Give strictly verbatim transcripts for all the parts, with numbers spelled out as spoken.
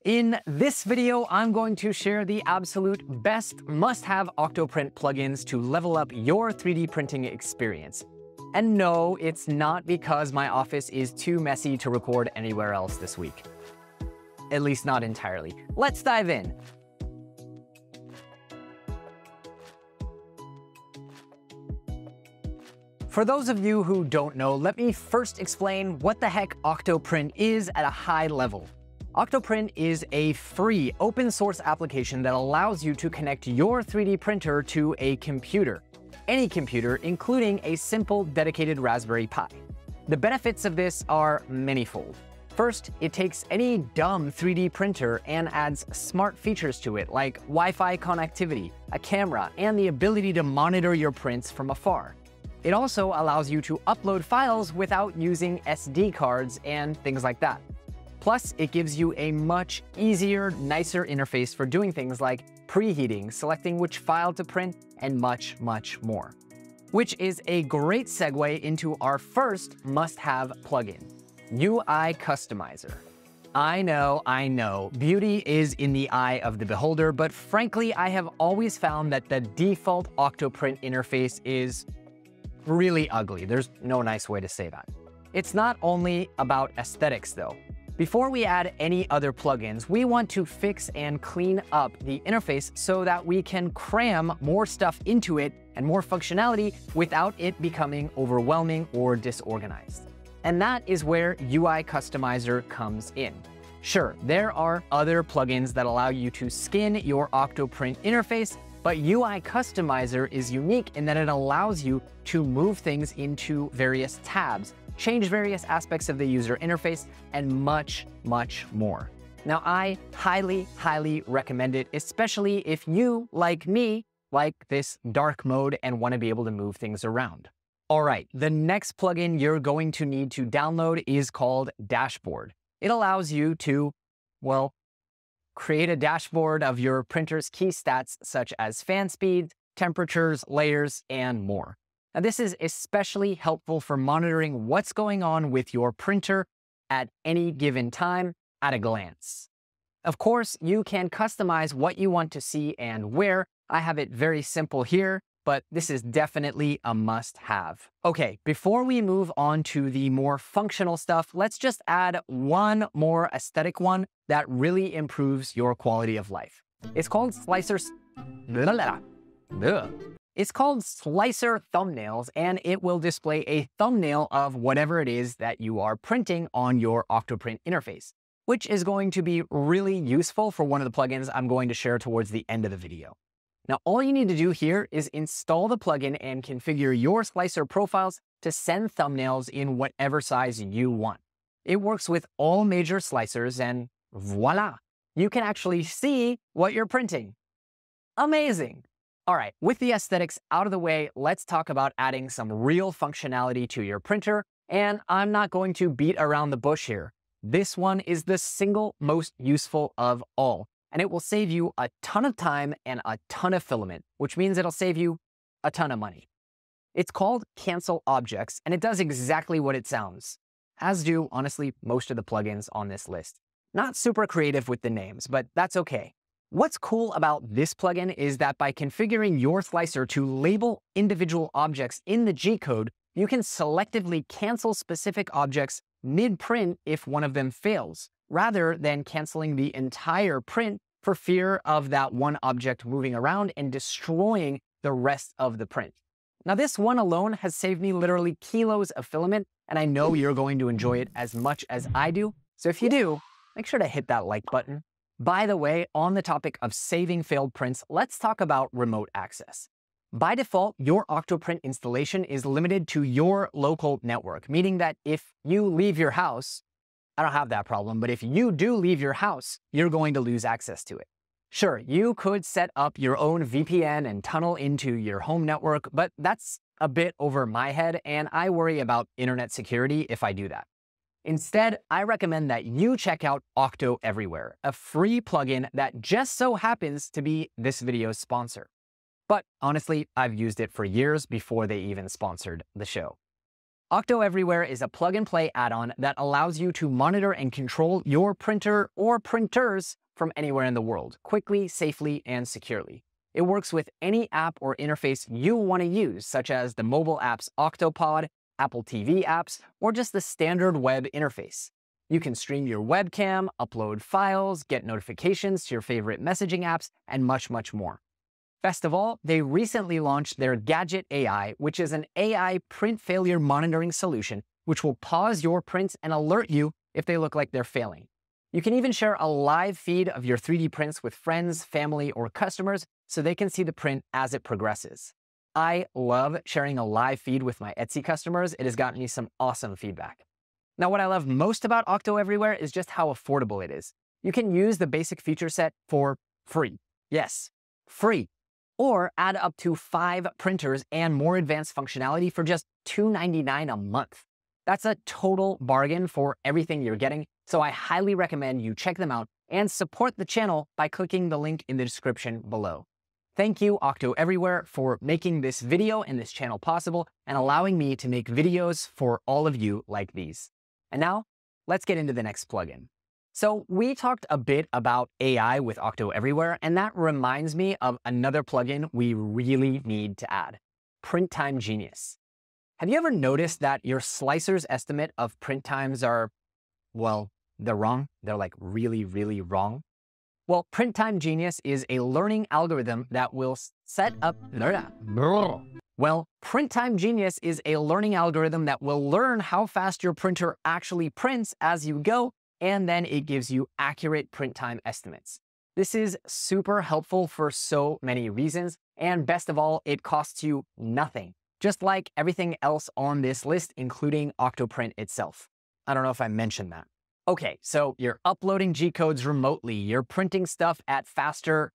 In this video, I'm going to share the absolute best must-have Octoprint plugins to level up your three D printing experience. And no, it's not because my office is too messy to record anywhere else this week. At least not entirely. Let's dive in. For those of you who don't know, let me first explain what the heck Octoprint is at a high level. Octoprint is a free open source application that allows you to connect your three D printer to a computer. Any computer, including a simple dedicated Raspberry Pi. The benefits of this are manifold. First, it takes any dumb three D printer and adds smart features to it like Wi-Fi connectivity, a camera, and the ability to monitor your prints from afar. It also allows you to upload files without using S D cards and things like that. Plus, it gives you a much easier, nicer interface for doing things like preheating, selecting which file to print, and much, much more. Which is a great segue into our first must-have plugin, U I Customizer. I know, I know, beauty is in the eye of the beholder, but frankly, I have always found that the default Octoprint interface is really ugly. There's no nice way to say that. It's not only about aesthetics though. Before we add any other plugins, we want to fix and clean up the interface so that we can cram more stuff into it and more functionality without it becoming overwhelming or disorganized. And that is where U I Customizer comes in. Sure, there are other plugins that allow you to skin your Octoprint interface, but U I Customizer is unique in that it allows you to move things into various tabs, change various aspects of the user interface, and much, much more. Now, I highly, highly recommend it, especially if you, like me, like this dark mode and want to be able to move things around. All right, the next plugin you're going to need to download is called Dashboard. It allows you to, well, create a dashboard of your printer's key stats such as fan speeds, temperatures, layers, and more. Now, this is especially helpful for monitoring what's going on with your printer at any given time at a glance. Of course, you can customize what you want to see and where. I have it very simple here, but this is definitely a must-have. Okay, before we move on to the more functional stuff, let's just add one more aesthetic one that really improves your quality of life. It's called Slicer's... Blah, blah, blah. It's called Slicer Thumbnails, and it will display a thumbnail of whatever it is that you are printing on your Octoprint interface, which is going to be really useful for one of the plugins I'm going to share towards the end of the video. Now, all you need to do here is install the plugin and configure your Slicer profiles to send thumbnails in whatever size you want. It works with all major slicers, and voila, you can actually see what you're printing. Amazing! All right, with the aesthetics out of the way, let's talk about adding some real functionality to your printer. And I'm not going to beat around the bush here. This one is the single most useful of all, and it will save you a ton of time and a ton of filament, which means it'll save you a ton of money. It's called Cancel Objects, and it does exactly what it sounds, as do, honestly, most of the plugins on this list. Not super creative with the names, but that's okay. What's cool about this plugin is that by configuring your slicer to label individual objects in the G-code, you can selectively cancel specific objects mid-print if one of them fails, rather than canceling the entire print for fear of that one object moving around and destroying the rest of the print. Now, this one alone has saved me literally kilos of filament, and I know you're going to enjoy it as much as I do. So if you do, make sure to hit that like button. By the way, on the topic of saving failed prints, let's talk about remote access. By default, your Octoprint installation is limited to your local network, meaning that if you leave your house, I don't have that problem, but if you do leave your house, you're going to lose access to it. Sure, you could set up your own V P N and tunnel into your home network, but that's a bit over my head, and I worry about internet security if I do that. Instead, I recommend that you check out Octo Everywhere, a free plugin that just so happens to be this video's sponsor. But honestly, I've used it for years before they even sponsored the show. Octo Everywhere is a plug-and-play add-on that allows you to monitor and control your printer or printers from anywhere in the world, quickly, safely, and securely. It works with any app or interface you want to use, such as the mobile apps Octopod, Apple T V apps, or just the standard web interface. You can stream your webcam, upload files, get notifications to your favorite messaging apps, and much, much more. Best of all, they recently launched their Gadget A I, which is an A I print failure monitoring solution, which will pause your prints and alert you if they look like they're failing. You can even share a live feed of your three D prints with friends, family, or customers so they can see the print as it progresses. I love sharing a live feed with my Etsy customers. It has gotten me some awesome feedback. Now, what I love most about Octo Everywhere is just how affordable it is. You can use the basic feature set for free. Yes, free. Or add up to five printers and more advanced functionality for just two ninety-nine a month. That's a total bargain for everything you're getting, so I highly recommend you check them out and support the channel by clicking the link in the description below. Thank you, Octo Everywhere, for making this video and this channel possible and allowing me to make videos for all of you like these. And now, let's get into the next plugin. So we talked a bit about A I with Octo Everywhere, and that reminds me of another plugin we really need to add, Print Time Genius. Have you ever noticed that your slicer's estimate of print times are, well, they're wrong? They're like really, really wrong? Well, Print Time Genius is a learning algorithm that will set up... Well, Print Time Genius is a learning algorithm that will learn how fast your printer actually prints as you go, and then it gives you accurate print time estimates. This is super helpful for so many reasons, and best of all, it costs you nothing, just like everything else on this list, including Octoprint itself. I don't know if I mentioned that. Okay, so you're uploading G-codes remotely, you're printing stuff at faster...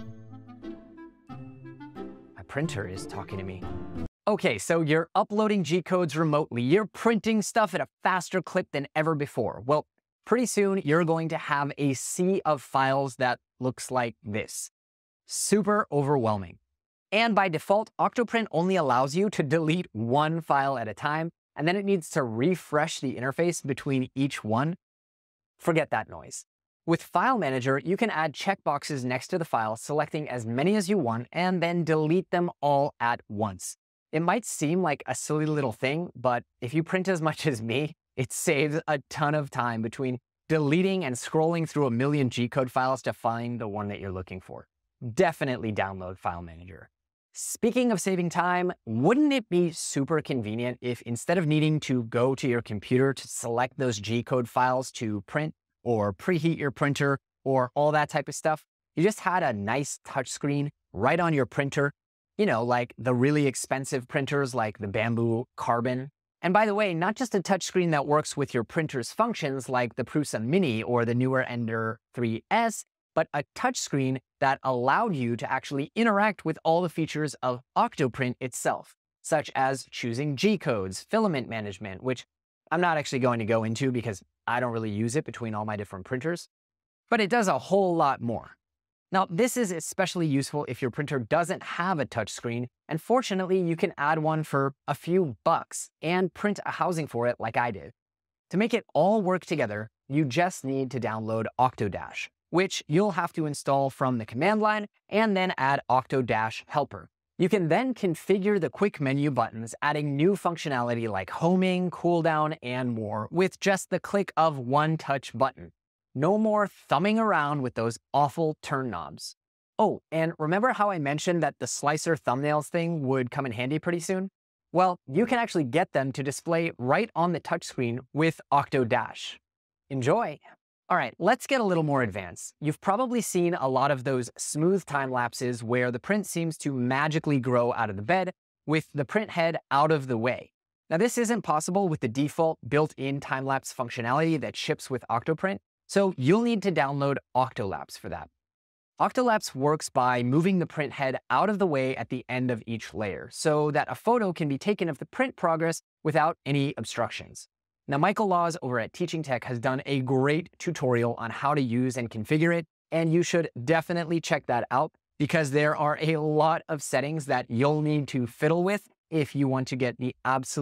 My printer is talking to me. Okay, so you're uploading G-codes remotely, you're printing stuff at a faster clip than ever before. Well, pretty soon you're going to have a sea of files that looks like this. Super overwhelming. And by default, Octoprint only allows you to delete one file at a time, and then it needs to refresh the interface between each one. Forget that noise. With File Manager, you can add checkboxes next to the file, selecting as many as you want, and then delete them all at once. It might seem like a silly little thing, but if you print as much as me, it saves a ton of time between deleting and scrolling through a million G-code files to find the one that you're looking for. Definitely download File Manager. Speaking of saving time, wouldn't it be super convenient if instead of needing to go to your computer to select those G-code files to print or preheat your printer or all that type of stuff, you just had a nice touchscreen right on your printer, you know, like the really expensive printers like the Bamboo Carbon. And by the way, not just a touchscreen that works with your printer's functions like the Prusa Mini or the newer Ender three S, but a touchscreen that allowed you to actually interact with all the features of Octoprint itself, such as choosing G-codes, filament management, which I'm not actually going to go into because I don't really use it between all my different printers, but it does a whole lot more. Now, this is especially useful if your printer doesn't have a touchscreen, and fortunately, you can add one for a few bucks and print a housing for it like I did. To make it all work together, you just need to download Octodash, which you'll have to install from the command line and then add Octodash Helper. You can then configure the quick menu buttons, adding new functionality like homing, cooldown, and more with just the click of one touch button. No more thumbing around with those awful turn knobs. Oh, and remember how I mentioned that the slicer thumbnails thing would come in handy pretty soon? Well, you can actually get them to display right on the touchscreen with Octodash. Enjoy! All right, let's get a little more advanced. You've probably seen a lot of those smooth time lapses where the print seems to magically grow out of the bed with the print head out of the way. Now, this isn't possible with the default built-in time-lapse functionality that ships with Octoprint, so you'll need to download Octolapse for that. Octolapse works by moving the print head out of the way at the end of each layer so that a photo can be taken of the print progress without any obstructions. Now, Michael Laws over at Teaching Tech has done a great tutorial on how to use and configure it, and you should definitely check that out because there are a lot of settings that you'll need to fiddle with if you want to get the absolute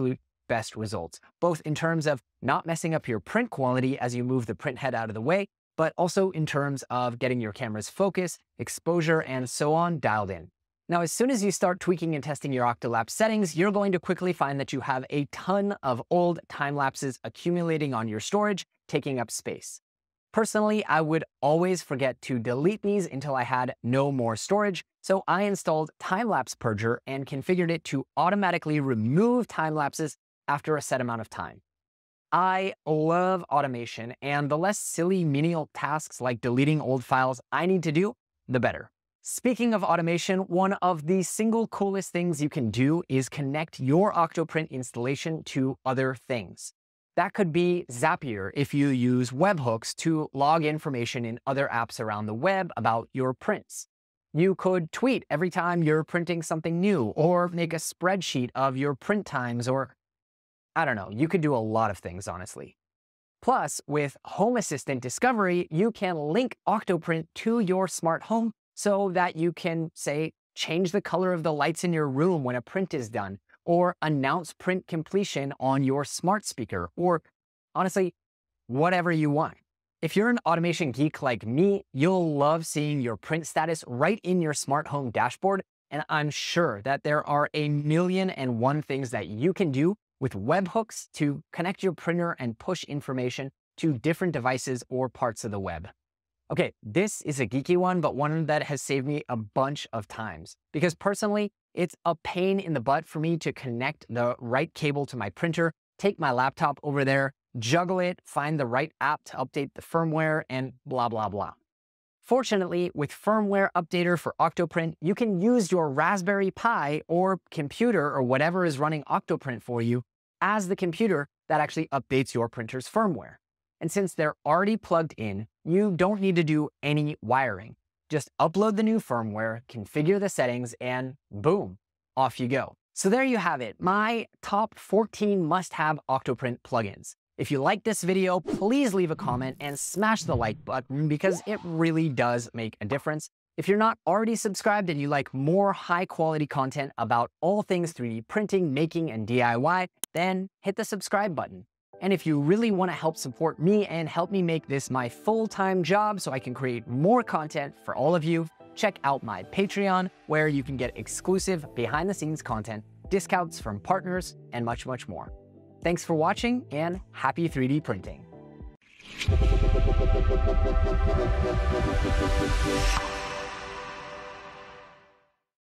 best results, both in terms of not messing up your print quality as you move the print head out of the way, but also in terms of getting your camera's focus, exposure, and so on dialed in. Now, as soon as you start tweaking and testing your Octolapse settings, you're going to quickly find that you have a ton of old time lapses accumulating on your storage, taking up space. Personally, I would always forget to delete these until I had no more storage, so I installed Time-Lapse Purger and configured it to automatically remove time lapses after a set amount of time. I love automation, and the less silly menial tasks like deleting old files I need to do, the better. Speaking of automation, one of the single coolest things you can do is connect your Octoprint installation to other things. That could be Zapier if you use webhooks to log information in other apps around the web about your prints. You could tweet every time you're printing something new, or make a spreadsheet of your print times, or I don't know, you could do a lot of things, honestly. Plus, with Home Assistant Discovery, you can link Octoprint to your smart home so that you can, say, change the color of the lights in your room when a print is done, or announce print completion on your smart speaker, or honestly, whatever you want. If you're an automation geek like me, you'll love seeing your print status right in your smart home dashboard, and I'm sure that there are a million and one things that you can do with webhooks to connect your printer and push information to different devices or parts of the web. Okay, this is a geeky one, but one that has saved me a bunch of times. Because personally, it's a pain in the butt for me to connect the right cable to my printer, take my laptop over there, juggle it, find the right app to update the firmware, and blah, blah, blah. Fortunately, with Firmware Updater for Octoprint, you can use your Raspberry Pi or computer or whatever is running Octoprint for you as the computer that actually updates your printer's firmware. And since they're already plugged in, you don't need to do any wiring. Just upload the new firmware, configure the settings, and boom, off you go. So there you have it, my top fourteen must-have Octoprint plugins. If you like this video, please leave a comment and smash the like button because it really does make a difference. If you're not already subscribed and you like more high-quality content about all things three D printing, making, and D I Y, then hit the subscribe button. And if you really want to help support me and help me make this my full-time job so I can create more content for all of you, check out my Patreon, where you can get exclusive behind-the-scenes content, discounts from partners, and much, much more. Thanks for watching, and happy three D printing.